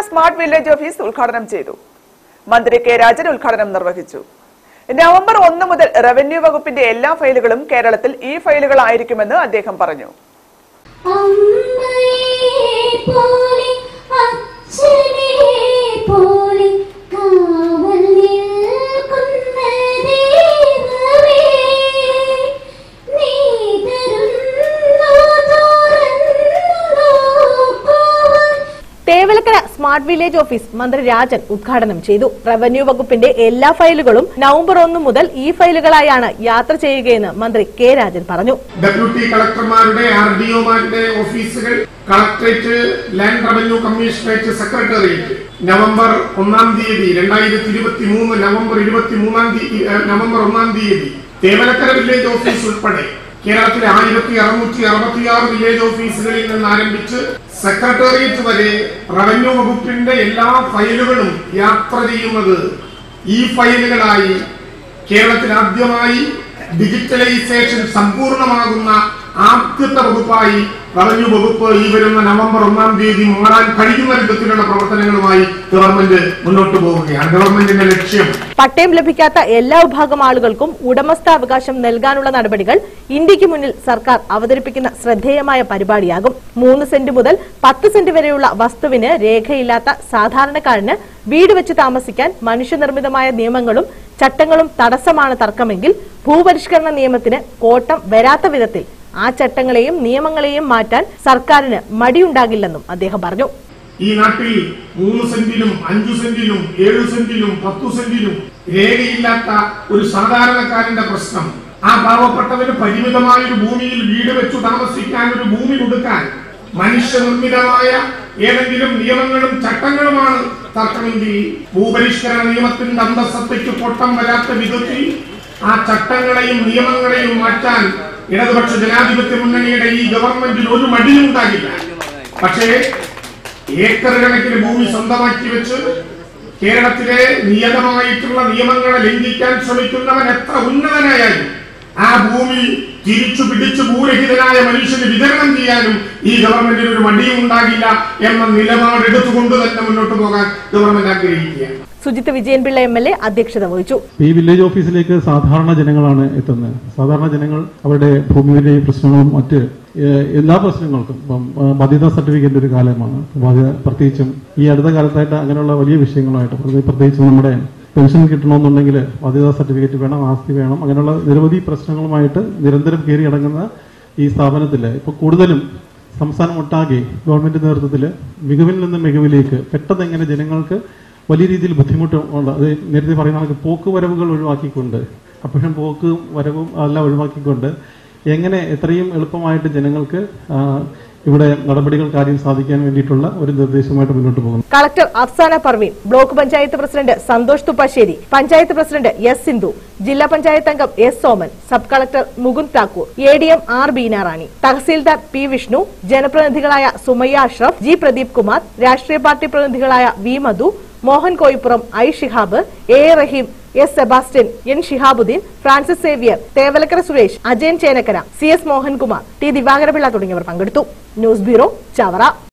Smart village office ഉദ്ഘാടനം ചെയ്തു. മന്ത്രി കെ രാജൻ ഉദ്ഘാടനം നിർവഹിച്ചു. നവംബർ 1 മുതൽ റവന്യൂ വകുപ്പിന്റെ എല്ലാ ഫയലുകളും കേരളത്തിൽ ഈ ഫയലുകളായിരിക്കുമെന്ന് അദ്ദേഹം പറഞ്ഞു. തേവലക്കര സ്മാർട്ട് വില്ലേജ് ഓഫീസ് മന്ത്രി രാജൻ ഉദ്ഘാടനം ചെയ്തു. റവന്യൂ വകുപ്പിന്റെ എല്ലാ ഫയലുകളും നവംബർ 1 മുതൽ ഈ ഫയലുകളായാണ് യാത്ര ചെയ്യുകയെന്ന് മന്ത്രി കെ രാജൻ പറഞ്ഞു. ഡെപ്യൂട്ടി കളക്ടർമാരുടെ ആർഡിഒമാരുടെ ഓഫീസുകൾ, collectorate, land revenue commissionerate, secretariat November 1 തീയതി 2023 നവംബർ 1 തീയതി തേവലക്കര വില്ലേജ് ഓഫീസ് ഉൾപ്പെടെ കേരളത്തിലെ 1666 വില്ലേജ് ഓഫീസുകളിൽ നിന്ന് ആരംഭിച്ച് സെക്രട്ടേറിയറ്റ് വരെ റവന്യൂ വകുപ്പിന്റെ എല്ലാ ഫയലുകളും യാത്ര ചെയ്യുന്നത് ഈ ഫയലുകളായി കേരളത്തിൽ ആദ്യമായി ഡിജിറ്റലൈസേഷൻ സമ്പൂർണ്ണമാകുന്ന ആദ്യത്തെ വകുപ്പായി റവന്യൂ വകുപ്പ് ഈ വരുന്ന നവംബർ 1 തീയതി മാറാൻ കഴിയുന്ന വിധത്തിലുള്ള പ്രവർത്തനങ്ങളുമായി ഗവൺമെന്റ് മുന്നോട്ട് പോവുകയാണ്. ഗവൺമെന്റിന്റെ ലക്ഷ്യം പട്ടയം ലഭിക്കാത്ത എല്ലാ വിഭാഗം ആളുകൾക്കും ഉടമസ്ഥാവകാശം നൽകാനുള്ള നടപടികൾ ഇന്ത്യക്ക് മുന്നിൽ സർക്കാർ അവതരിപ്പിക്കുന്ന ശ്രദ്ധേയമായ പരിപാടിയാകും. 3 സെന്റ് മുതൽ 10 സെന്റ് വരെയുള്ള വസ്തുവിന് രേഖയില്ലാത്ത സാധാരണക്കാരന് വീട് വെച്ച് താമസിക്കാൻ മനുഷ്യനിർമ്മിതമായ നിയമങ്ങളും ചട്ടങ്ങളും തടസ്സമാണ് തർക്കമെങ്കിൽ ഭൂപരിഷ്കരണ നിയമത്തിന് കോട്ടം വരാത്ത വിധത്തിൽ ആ ചട്ടങ്ങളെയും നിയമങ്ങളെയും മാറ്റാൻ സർക്കാരിന് മടിയുണ്ടാകില്ലെന്നും അദ്ദേഹം പറഞ്ഞു. ഈ നാട്ടിൽ 3 സെന്റിലും 5 സെന്റിലും 7 സെന്റിലും 10 സെന്റിലും രേഖയില്ലാത്ത ഒരു സാധാരണക്കാരന്റെ പ്രശ്നം, ആ പാവപ്പെട്ടവന് പരിമിതമായ ഒരു ഭൂമിയിൽ വീട് വെച്ചു താമസിക്കാൻ ഒരു ഭൂമി കൊടുക്കാൻ മനുഷ്യനിർമ്മിതമായ ഏതെങ്കിലും നിയമങ്ങളും ചട്ടങ്ങളുമാണ് തർക്കമെങ്കിൽ ഭൂപരിഷ്കരണ നിയമത്തിന്റെ അന്തസ്സത്തയ്ക്ക് കോട്ടം വരാത്ത വിധത്തിൽ ആ ചട്ടങ്ങളെയും നിയമങ്ങളെയും മാറ്റാൻ ഇടതുപക്ഷ ജനാധിപത്യ മുന്നണിയുടെ ഈ ഗവൺമെന്റിന് ഒരു മടിയും ഉണ്ടാകില്ല. പക്ഷേ ഏക്കർ കണക്കിന് ഭൂമി സ്വന്തമാക്കി വെച്ച് കേരളത്തിലെ നിയതമായിട്ടുള്ള നിയമങ്ങളെ ലംഘിക്കാൻ ശ്രമിക്കുന്നവൻ എത്ര ഉന്നതനായാലും ആ ഭൂമി തിരിച്ചു പിടിച്ച് ഭൂരഹിതനായ മനുഷ്യന് വിതരണം ചെയ്യാനും ഈ ഗവൺമെന്റിന് ഒരു മടിയും ഉണ്ടാകില്ല എന്ന നിലപാടെടുത്തുകൊണ്ട് തന്നെ മുന്നോട്ട് പോകാൻ ഗവൺമെന്റ് ആഗ്രഹിക്കുകയാണ്. സുജിത്ത് വിജയൻപിള്ള MLA അധ്യക്ഷത വഹിച്ചു. ഈ വില്ലേജ് ഓഫീസിലേക്ക് സാധാരണ ജനങ്ങളാണ് എത്തുന്നത്. സാധാരണ ജനങ്ങൾ അവരുടെ ഭൂമിയിലെ പ്രശ്നങ്ങളും മറ്റ് എല്ലാ പ്രശ്നങ്ങൾക്കും ഇപ്പം ബാധ്യതാ സർട്ടിഫിക്കറ്റ് ഒരു കാലമാണ്. പ്രത്യേകിച്ചും ഈ അടുത്ത കാലത്തായിട്ട് അങ്ങനെയുള്ള വലിയ വിഷയങ്ങളായിട്ട് പ്രത്യേകിച്ചും നമ്മുടെ പെൻഷൻ കിട്ടണമെന്നുണ്ടെങ്കിൽ ബാധ്യതാ സർട്ടിഫിക്കറ്റ് വേണം, ആസ്തി വേണം, അങ്ങനെയുള്ള നിരവധി പ്രശ്നങ്ങളുമായിട്ട് നിരന്തരം കയറിയിടങ്ങുന്ന ഈ സ്ഥാപനത്തിൽ ഇപ്പോൾ കൂടുതലും സംസ്ഥാനം ഒട്ടാകെ ഗവൺമെന്റ് നേതൃത്വത്തിൽ മികവിൽ നിന്ന് മികവിലേക്ക് പെട്ടെന്ന് എങ്ങനെ ജനങ്ങൾക്ക് വലിയ രീതിയിൽ ബുദ്ധിമുട്ടുണ്ട്. അത് നേരത്തെ പറയുന്ന നമുക്ക് പോക്കുവരവുകൾ ഒഴിവാക്കിക്കൊണ്ട്, അപ്പോഴും പോക്ക് വരവും എല്ലാം ഒഴിവാക്കിക്കൊണ്ട് എങ്ങനെ എത്രയും എളുപ്പമായിട്ട് ജനങ്ങൾക്ക് ഇവിടെ നടപടികൾ കാര്യം സാധിക്കാൻ വേണ്ടിയിട്ടുള്ള ഒരു നിർദ്ദേശമായിട്ട് മുന്നോട്ട് പോകുന്നു. Collector Afsana Parveen, block panchayat president Santhosh Thuppassery, panchayat president S Sindhu, ജില്ലാ പഞ്ചായത്ത് അംഗം S Soman, sub collector Mukund Thakur, ADM R Beenarani, tahsildar P Vishnu, ജനപ്രതിനിധികളായ സുമയ്യ അഷ്റഫ്, G പ്രദീപ് കുമാർ, രാഷ്ട്രീയ പാർട്ടി പ്രതിനിധികളായ V Madhu, Mohan Koyippuram, I Shihab, A Rahim, S Sebastian, N Shihabuddin, Francis Xavier, Thevalakkara Suresh, Ajayan Chenakkara, CS Mohankumar, T Divakarapillai തുടങ്ങിയവർ പങ്കെടുത്തു. News bureau, Chavara.